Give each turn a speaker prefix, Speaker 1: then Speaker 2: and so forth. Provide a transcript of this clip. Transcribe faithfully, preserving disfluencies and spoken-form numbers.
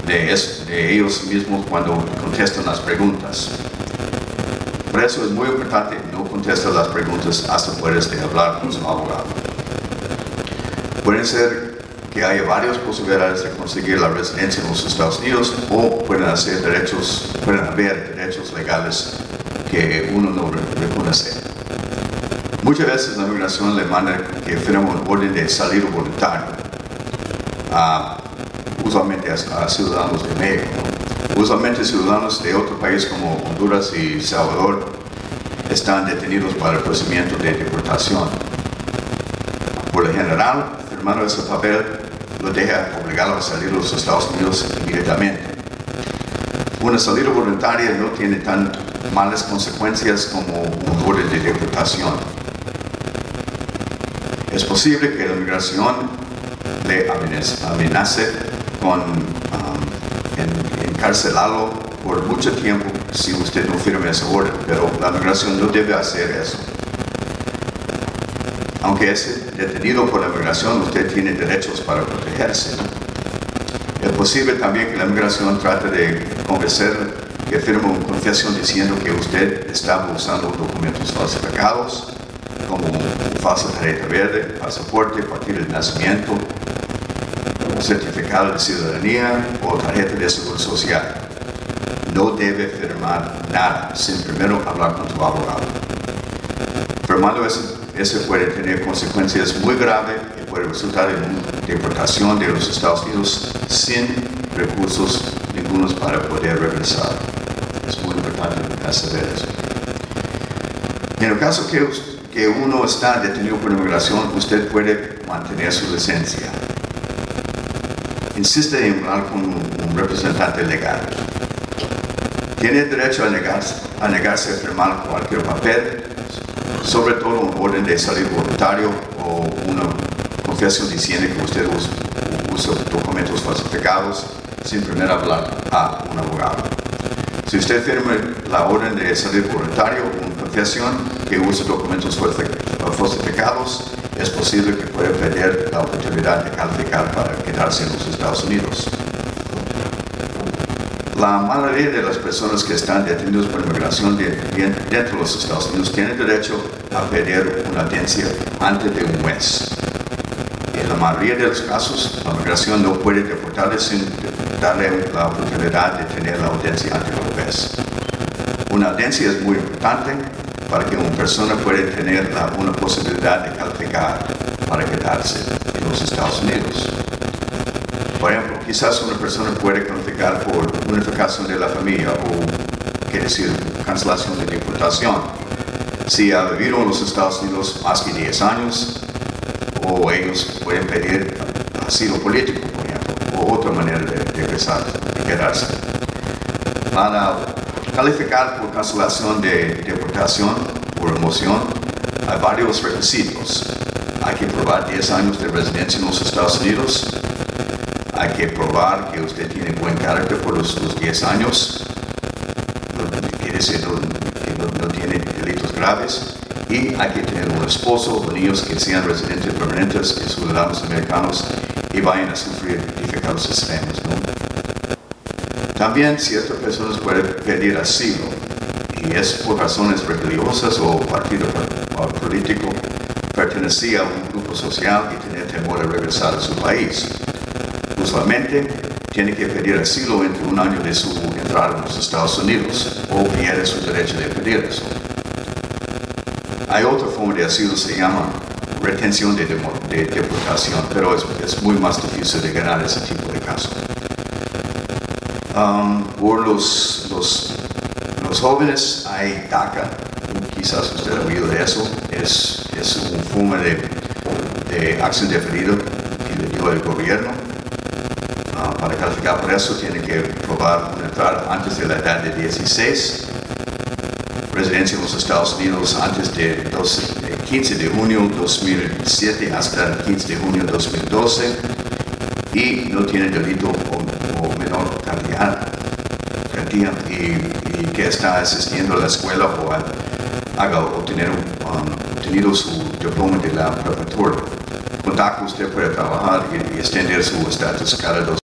Speaker 1: de, eso, de ellos mismos cuando contestan las preguntas. Por eso es muy importante no contestar las preguntas hasta puedes de hablar con su abogado. Pueden ser que haya varias posibilidades de conseguir la residencia en los Estados Unidos o pueden, hacer derechos, pueden haber derechos legales que uno no reconoce. Muchas veces la migración le manda que firme un orden de salida voluntario, uh, usualmente a, a ciudadanos de México. Usualmente ciudadanos de otro país como Honduras y Salvador están detenidos para el procedimiento de deportación. Por lo general, firmando ese papel lo deja obligado a salir de los Estados Unidos inmediatamente. Una salida voluntaria no tiene tan malas consecuencias como un orden de deportación. Es posible que la migración le amenace con um, en, encarcelarlo por mucho tiempo si usted no firma esa orden, pero la migración no debe hacer eso. Aunque es detenido por la migración, usted tiene derechos para protegerse. Es posible también que la migración trate de convencer que firme una confesión diciendo que usted estaba usando documentos falsificados, como falsa tarjeta verde, pasaporte, partida de nacimiento, certificado de ciudadanía o tarjeta de seguro social. No debe firmar nada sin primero hablar con tu abogado. Firmando eso, eso puede tener consecuencias muy graves y puede resultar en una deportación de los Estados Unidos sin recursos ningunos para poder regresar. Es muy importante saber eso. En el caso que, que uno está detenido por inmigración, usted puede mantener su licencia. Insiste en hablar con un, un representante legal. Tiene derecho a negarse, a negarse a firmar cualquier papel, sobre todo un orden de salida voluntario o una confesión diciendo que usted usa, usa documentos falsificados sin primero hablar a un abogado. Si usted firma la orden de salida voluntario o una confesión que usa documentos falsificados, es posible que pueda perder la oportunidad de calificar para quedarse en los Estados Unidos. La mayoría de las personas que están detenidas por inmigración de, de, dentro de los Estados Unidos tienen derecho a pedir una audiencia antes de un mes. En la mayoría de los casos, la migración no puede deportarle sin darle la oportunidad de tener la audiencia antes de un mes. Una audiencia es muy importante para que una persona pueda tener la, una posibilidad de calificar para quedarse en los Estados Unidos. Por ejemplo, quizás una persona puede calificar por unificación de la familia o, quiere decir, cancelación de deportación. Si ha vivido en los Estados Unidos más que diez años, o ellos pueden pedir asilo político, por ejemplo, o otra manera de, de, regresar, de quedarse. Para calificar por cancelación de deportación por remoción, hay varios requisitos. Hay que probar diez años de residencia en los Estados Unidos. Hay que probar que usted tiene buen carácter por los, los diez años. No, quiere decir no, que no, no tiene delitos graves. Y hay que tener un esposo o niños que sean residentes permanentes y ciudadanos americanos y vayan a sufrir dificultades extremas, ¿no? También ciertas personas pueden pedir asilo, y es por razones religiosas o partido político, pertenecía a un grupo social y tener temor de regresar a su país. Usualmente tiene que pedir asilo entre un año de su entrada en los Estados Unidos o pierde su derecho de pedir eso. Hay otra forma de asilo, se llama retención de, de, de deportación, pero es, es muy más difícil de ganar ese tipo de caso. Um, por los, los, los jóvenes hay DACA, quizás usted ha oído de eso, es, es una forma de, de acción deferida que le dio el gobierno. Uh, para calificar por eso tiene que probar una entrada antes de la edad de dieciséis, residencia en los Estados Unidos antes de, doce, de quince de junio de dos mil siete hasta el quince de junio de dos mil doce y no tiene delito o, o menor cantidad y, y que está asistiendo a la escuela o a, haga obtener un, um, obtenido su diploma de la preparatoria. Con DACA usted puede trabajar y, y extender su estatus cada dos